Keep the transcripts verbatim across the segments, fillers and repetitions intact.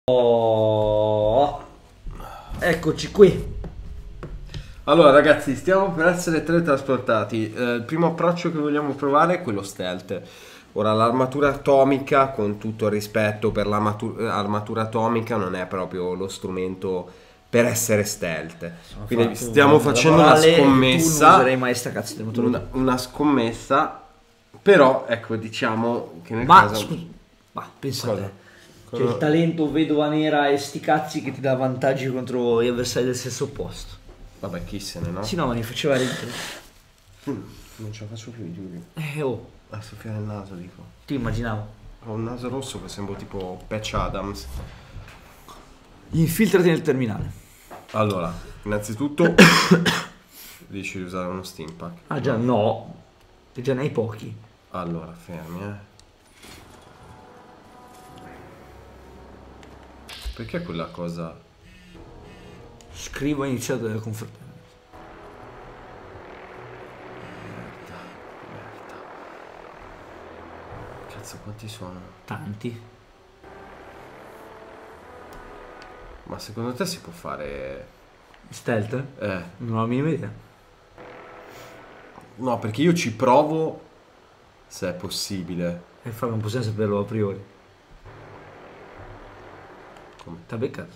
Oh, eccoci qui. Allora ragazzi, stiamo per essere teletrasportati. eh, Il primo approccio che vogliamo provare è quello stealth. Ora, l'armatura atomica, con tutto il rispetto per l'armatura atomica, non è proprio lo strumento per essere stealth. Quindi Fatto stiamo facendo una morale, tu non scommessa. userei mai sta cazzo di motore. Una, una scommessa. Però ecco, diciamo che nel Ma caso... scusa, ma pensa Cosa? a te. Cosa? C'è il talento vedova nera e sti cazzi che ti dà vantaggi contro gli avversari del sesso opposto. Vabbè, chi se ne, no? Sì, no, ma mi faceva ridere. Mm, Non ce la faccio più, Giulio. Eh, oh, A soffiare il naso, dico. ti immaginavo. Ho un naso rosso che sembra tipo Patch Adams. Infiltrati nel terminale. Allora, innanzitutto dici di usare uno steampack. Ah già, no. Che già ne hai pochi. Allora, fermi, eh. Perché quella cosa... Scrivo iniziato della confraternita. Merda, merda. Cazzo, quanti sono? Tanti. Ma secondo te si può fare... Stealth? Eh, Non ho la minima idea. no, perché io ci provo se è possibile. E fa, non possiamo saperlo a priori. Come? T'ha beccato.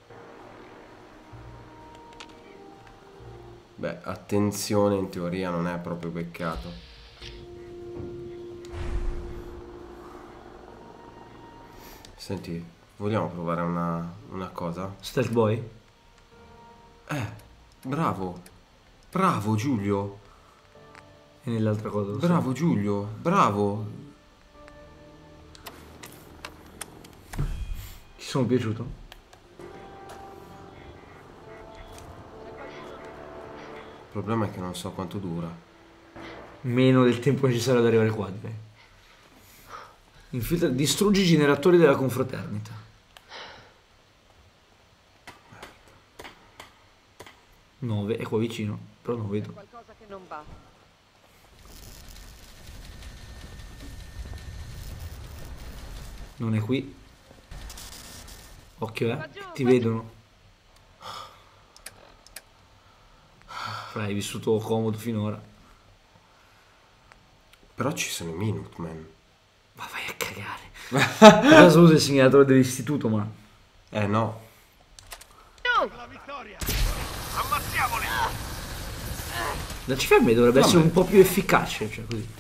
Beh, attenzione, in teoria non è proprio peccato. Senti, vogliamo provare una, una cosa? Stealth boy? Eh, bravo. Bravo Giulio. E nell'altra cosa lo so. Bravo Giulio, bravo. Ti sono piaciuto? Il problema è che non so quanto dura. Meno del tempo necessario ad arrivare qua, direi. Infiltra, distruggi i generatori della confraternita. nove, è qua vicino, però non vedo. Qualcosa che non va. Non è qui. Occhio, eh. Ti vedono. Fra, hai vissuto comodo finora. Però ci sono i Minutemen. Ma vai a cagare. Per caso usa il segnalatore dell'istituto, ma... Eh no. La C F M dovrebbe Vabbè. essere un po' più efficace, cioè così.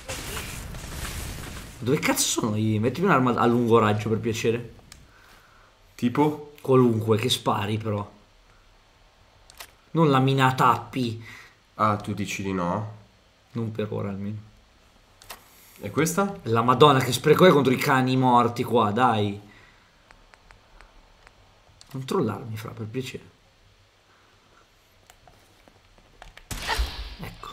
Dove cazzo sono i... Mettimi un'arma a lungo raggio, per piacere. Tipo? Qualunque, che spari, però. Non la minata A P. Ah, tu dici di no? Non per ora, almeno. E questa? La madonna, che spreco è contro i cani morti qua, dai. Controllarmi, fra, per piacere. Ecco.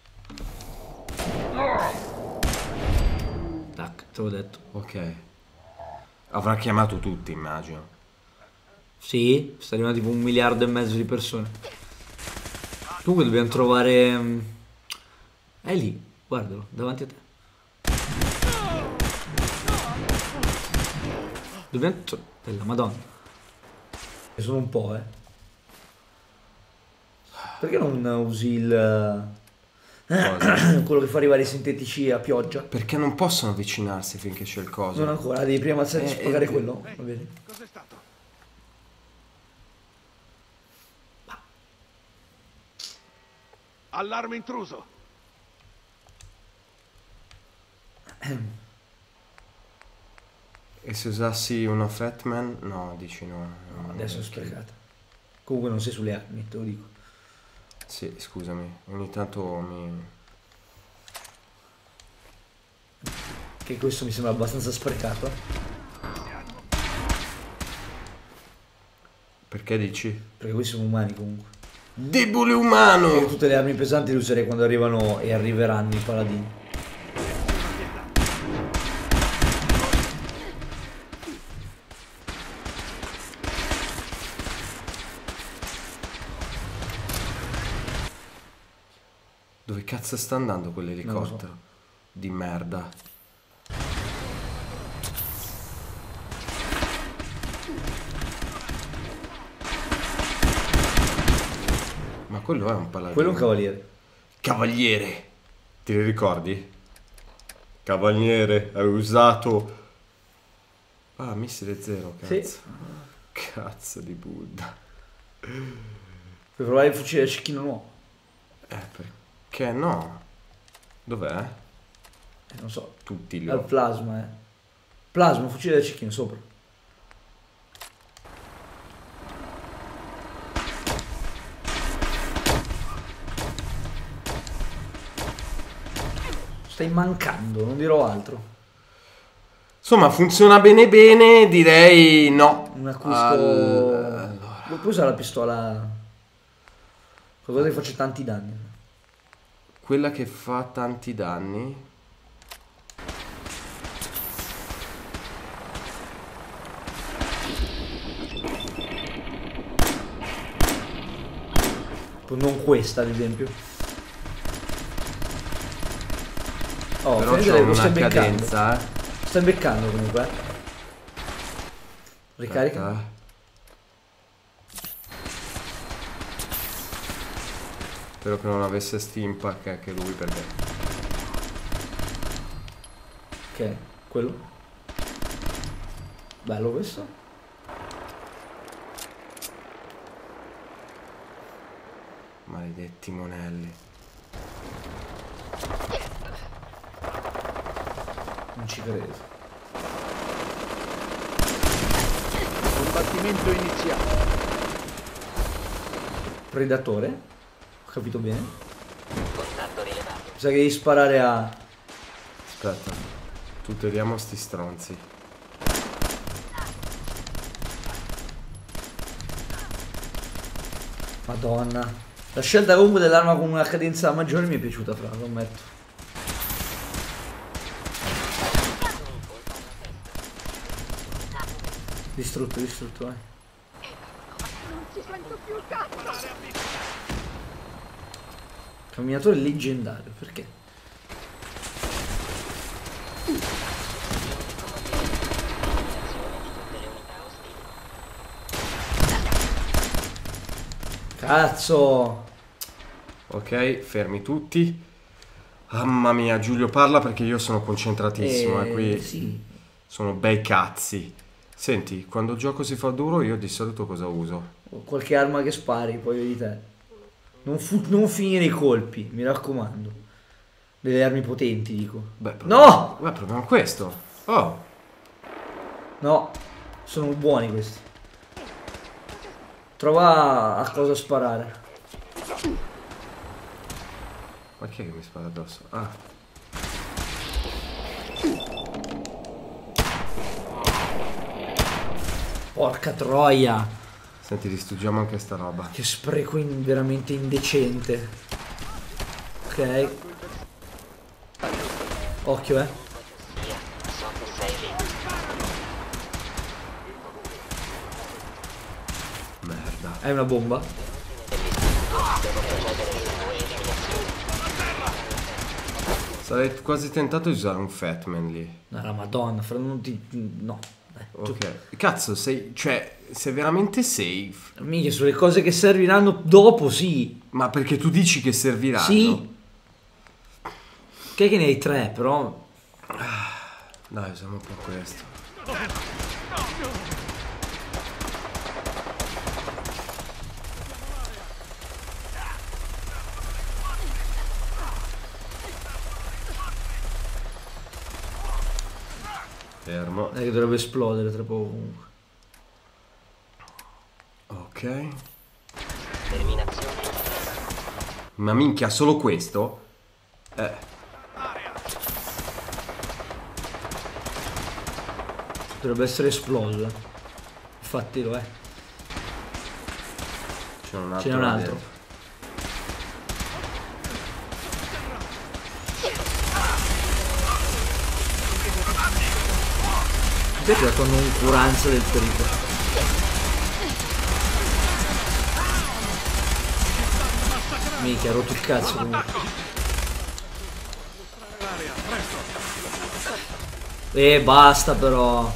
Tac, te l'ho detto. Ok. Avrà chiamato tutti, immagino. Sì, sta arrivando tipo un miliardo e mezzo di persone. Comunque dobbiamo trovare... mm, È lì, guardalo, davanti a te. Dobbiamo... Bella madonna. Ci sono un po', eh. Perché non usi il... Cosa? quello che fa arrivare i sintetici a pioggia? Perché non possono avvicinarsi finché c'è il coso. Non ancora, devi prima ammazzare e Eh, spagare eh, quello. Va bene. Cos'è stato? Allarme intruso. E se usassi uno Fatman? No, dici no. no Adesso è sprecata. Comunque non sei sulle armi, te lo dico. Sì, scusami. Ogni tanto mi... Che questo mi sembra abbastanza sprecato. Perché dici? Perché questi sono umani comunque. Debole Io umano! tutte le armi pesanti le userei quando arrivano e arriveranno i paladini. Dove cazzo sta andando Non lo quell'elicottero? so. Di merda. quello è un paladino. Quello è un cavaliere. Cavaliere. Ti li ricordi? Cavaliere, hai usato... Ah, missile zero, cazzo. Sì. Cazzo di Buddha. Puoi provare il fucile da cecchino nuovo. Eh, perché no? Dov'è? Eh, non so. Tutti li Al ho. plasma, eh. Plasma, fucile da cecchino sopra. Stai mancando, non dirò altro. Insomma, funziona bene bene, direi no. Un acquisto... Allora. Puoi usare la pistola... Qualcosa che faccia tanti danni. Quella che fa tanti danni. Non questa, ad esempio. Oh, Però Fede, c'ho lo stai una beccando. cadenza, eh. Stai beccando comunque. eh. Ricarica. Aspetta, eh. Spero che non avesse steampack anche lui perché... Ok, quello. Bello questo. Maledetti monelli. Non ci credo. Combattimento iniziato. Predatore. Ho capito bene. Sa che devi sparare a... Aspetta. Tutoriamo sti stronzi. Madonna. La scelta comunque dell'arma con una cadenza maggiore mi è piaciuta, fra, lo ammetto. Distrutto, distrutto, eh. Non ci sento più il cazzo. Camminatore leggendario, perché? Cazzo! Ok, fermi tutti. Mamma mia, Giulio parla perché io sono concentratissimo e Eh, qui sì. sono bei cazzi. Senti, quando il gioco si fa duro io di solito cosa uso? Qualche arma che spari, poi vedi te. Non, fu- non finire i colpi, mi raccomando. Delle armi potenti, dico. Beh, proviamo- No! Beh, proviamo questo. Oh, No, sono buoni questi. Trova a cosa sparare. ma chi è che mi spara addosso? Ah, Porca troia. senti, distruggiamo anche sta roba. Che spreco in- veramente indecente. Ok. Occhio, eh. Merda. Hai una bomba? Sarei quasi tentato di usare un Fatman lì. No, la madonna, fra non ti... No. Eh, tu- Ok. Cazzo, sei... Cioè, sei veramente safe. Minchia, sulle cose che serviranno dopo, sì. Ma perché tu dici che serviranno? Sì. Che che ne hai tre, però... Dai, usiamo un po' questo. Fermo. Dai che dovrebbe esplodere tra poco comunque. Ok. Ma minchia, solo questo? Eh. Dovrebbe essere esploso. eh. Infatti lo è. C'è un altro. Ce n'è un là altro. dietro. Perché ha dato noncuranza del pericolo. Mica, ha rotto il cazzo comunque. E basta però.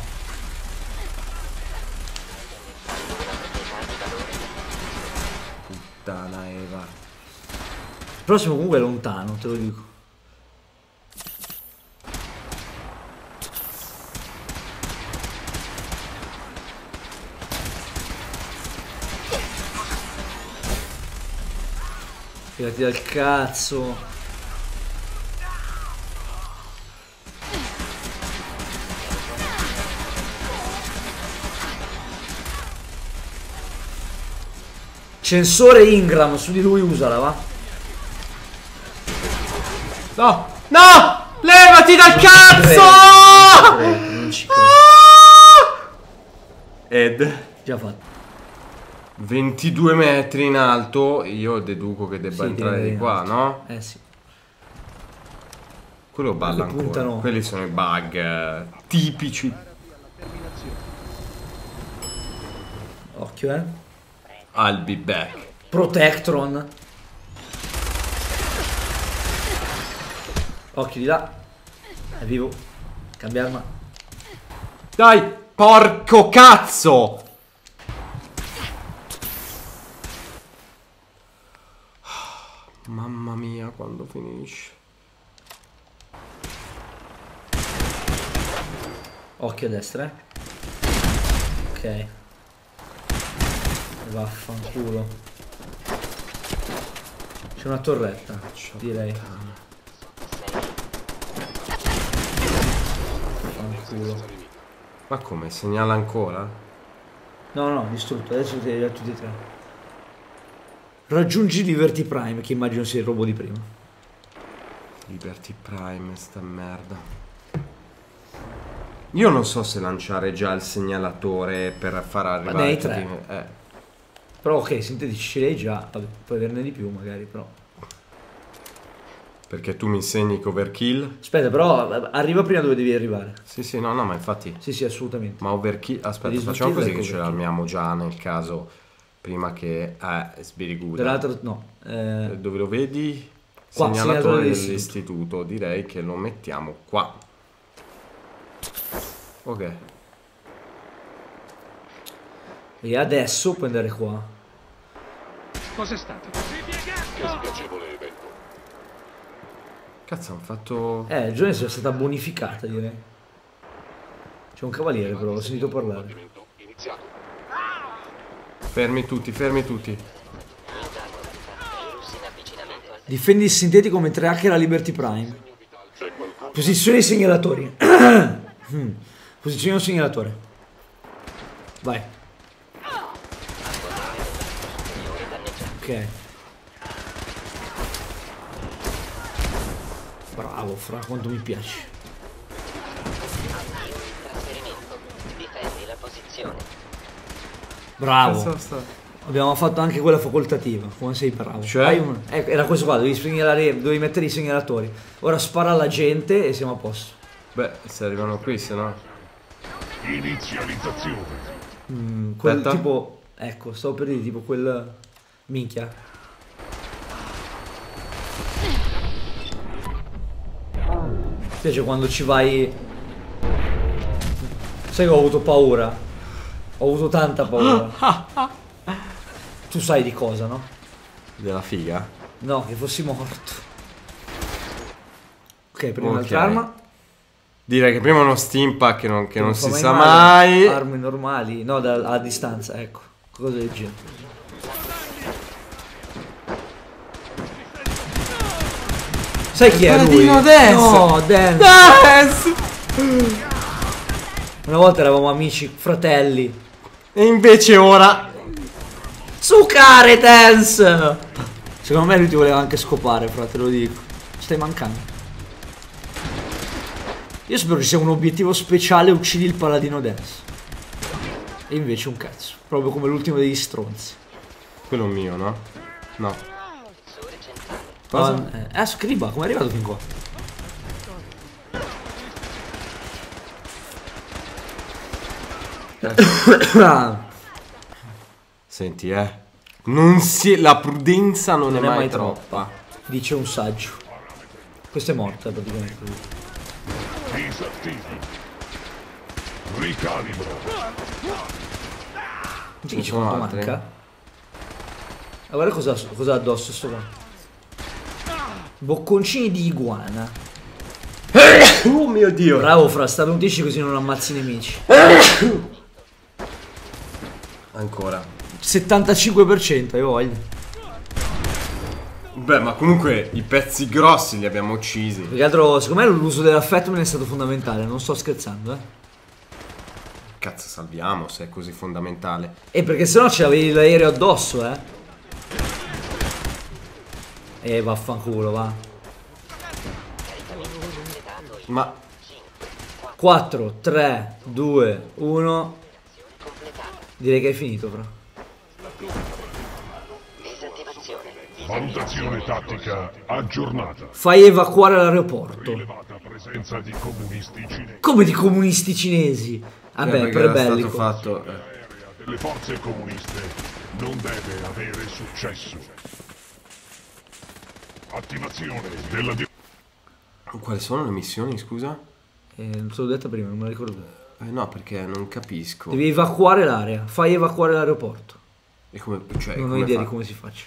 Puttana Eva. Il prossimo comunque è lontano, te lo dico. Tirati dal cazzo. Sensore Ingram su di lui, usala, va. No! No! Levati dal cazzo! Non ci credo. Ed Già fatto. ventidue metri in alto. Io deduco che debba Sì, entrare tiene di in qua, alto. no? Eh sì. Quello balla Che ancora. puntano. Quelli sono i bug eh, tipici. Occhio, eh. I'll be back. Protectron. Occhio di là. È vivo. Cambia arma. Dai, porco cazzo! Mamma mia, quando finisce. Occhio a destra, eh. Ok. Vaffanculo. C'è una torretta, direi. Vaffanculo. Ma come, segnala ancora? No, no, distrutto. Adesso ti li tutti e tre. Raggiungi Liberty Prime, che immagino sia il robot di prima. Liberty Prime, sta merda. Io non so se lanciare già il segnalatore per far arrivare ne hai tutti- tre. eh. Però ok, sintetici ce l'hai già. Vabbè, puoi averne di più magari, però. Perché tu mi insegni overkill? Aspetta, però arriva prima dove devi arrivare. Sì, sì, no, no, ma infatti. Sì, sì, assolutamente. Ma overkill. Aspetta, Devi facciamo smaltire così ecco che ce overkill. l'armiamo già nel caso. Prima che. Eh, sbiriguda. Dall'altro no. Eh, Eh, Dove lo vedi? Qua, Segnalatore segnalatore dell'istituto. Direi che lo mettiamo qua. Ok. e adesso puoi andare qua. Cos'è stato? Cazzo, hanno fatto. Eh, il giorno è stata bonificata, direi. C'è un cavaliere però, l'ho sentito parlare. Fermi tutti, fermi tutti. Difendi il sintetico mentre hackera Liberty Prime. Posizioni i segnalatori. Mm. Posizioni un segnalatore. Vai. Ok. Bravo, fra, quanto mi piace. Difendi la posizione. Bravo. Cazzo sta- Abbiamo fatto anche quella facoltativa. Come sei bravo. Cioè? Hai un- ecco, era questo qua, dovevi segnalare, dovevi mettere i segnalatori. Ora spara alla gente e siamo a posto. Beh, se arrivano qui, se no. Inizializzazione. Mm, quel Aspetta. tipo. Ecco, stavo per dire tipo quel. Minchia. Mi piace quando ci vai. Sai che ho avuto paura. Ho avuto tanta paura. Tu sai di cosa, no? Della figa? No, che fossi morto. Ok, prima Ok. un'altra arma. Direi che prima uno steampack che non, che non fa si sa male. mai. Armi normali. No, da, a distanza, ecco. Cosa del genere. Sai chi è lui? Paladino Dance! No, Dance! Dance! Una volta eravamo amici, fratelli. E invece ora. Sucare Dance! Secondo me lui ti voleva anche scopare, fra, te lo dico. Stai mancando. Io spero ci sia un obiettivo speciale, uccidi il paladino Dance. E invece un cazzo. Proprio come l'ultimo degli stronzi. Quello mio, no? No. Cosa? Cosa? Eh, ah, scriba, come è arrivato fin qua? Ah, Senti, eh. Non si... La prudenza non, non è mai, troppa. dice un saggio. Questo è morto, eh, praticamente. Disattivi. Ricalibro. Non Ce ci ne dice sono quanto altri? manca. Ah, guarda cosa, cosa ha addosso sto qua. Bocconcini di iguana. Oh mio Dio. Bravo Fra, sta venutisci così non ammazzi i nemici. Ancora. settantacinque per cento, hai voglia. Beh, ma comunque i pezzi grossi li abbiamo uccisi. Più che altro, secondo me l'uso dell'affetto me ne è stato fondamentale, non sto scherzando, eh. Cazzo, salviamo se è così fondamentale. E perché sennò c'avevi l'aereo addosso, eh. E vaffanculo, va. Ma quattro, tre, due, uno. Direi che hai finito, Fra. Disattivazione. Valutazione tattica aggiornata. Fai evacuare l'aeroporto. Rilevata presenza di comunisti cinesi. Come di comunisti cinesi? Vabbè, perché era stato pre-bellico. fatto. eh. Aerea delle forze comuniste non deve avere successo. Attivazione della di- Quali sono le missioni, scusa? Eh, non te l'ho detta prima, non me la ricordo più. Eh no, perché non capisco. Devi evacuare l'area. Fai evacuare l'aeroporto. E come, cioè, Non ho come idea fa? di come si faccia.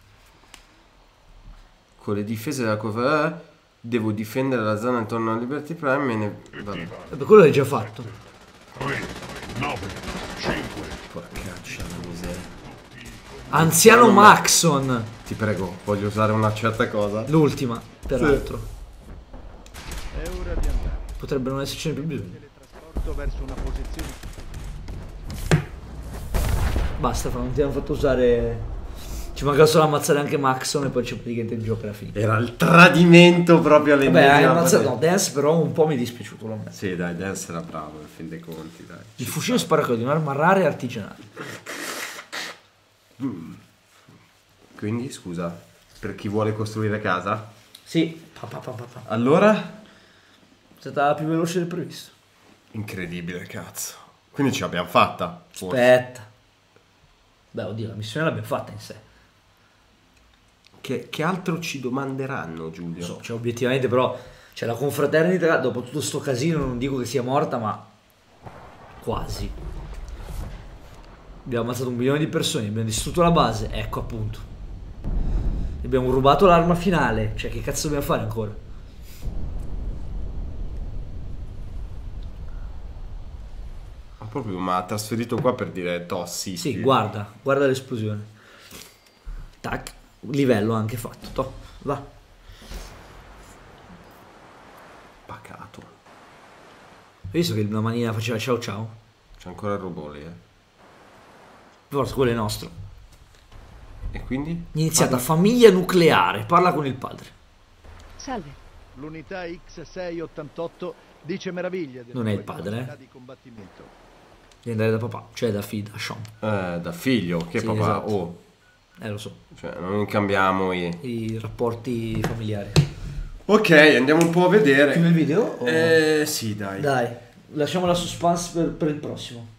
Con le difese della cova devo difendere la zona intorno a Liberty Prime e ne... Vabbè. E per quello l'hai già fatto. tre, nove, cinque. Porcaccia la miseria. Anziano No, no, Maxon. Ti prego, voglio usare una certa cosa. L'ultima, peraltro. È ora di andare. Potrebbe non essercene più bisogno. Teletrasporto verso una posizione. Basta, Fra, non ti hanno fatto usare. Ci manca solo ammazzare anche Maxon e poi c'è praticamente il gioco alla fine. Era il tradimento proprio Vabbè, hai all'ennesima. ammazzato. No, potente. Dance però un po' mi è dispiaciuto, l'ho ammesso. Sì, dai, Dance era bravo, in fin dei conti, dai. Il fucile sparacodio di un'arma rara e artigianale. Quindi, scusa, per chi vuole costruire casa? Sì. Pa, pa, pa, pa, pa. Allora? È stata più veloce del previsto. Incredibile, cazzo. Quindi ce l'abbiamo fatta. forse. Aspetta. Beh, oddio, la missione l'abbiamo fatta in sé. Che, che altro ci domanderanno, Giulio? Non so, cioè obiettivamente però. Cioè la confraternita, dopo tutto sto casino, non dico che sia morta, ma quasi. Abbiamo ammazzato un milione di persone, abbiamo distrutto la base, ecco appunto. Abbiamo rubato l'arma finale, cioè che cazzo dobbiamo fare ancora? Ma proprio mi ha trasferito qua per dire tossi. Sì, guarda, guarda l'esplosione. Tac, livello anche fatto, toh, va. Pacato. Hai visto che una manina faceva ciao ciao? C'è ancora il robot lì, eh. Forse quello è nostro. E quindi? Iniziata famiglia nucleare, parla con il padre. Salve. L'unità X sei ottantotto dice meraviglie delle Non è il tue padre, capacità eh? di combattimento. Devi andare da papà, cioè da Fida, Sean. Eh, da figlio, che Sì, papà. esatto. Oh, Eh lo so, cioè, non cambiamo i... i rapporti familiari. Ok, andiamo un po' a vedere. Chiudi il video? o- Eh, sì, dai. Dai, lasciamo la suspense per, per il prossimo.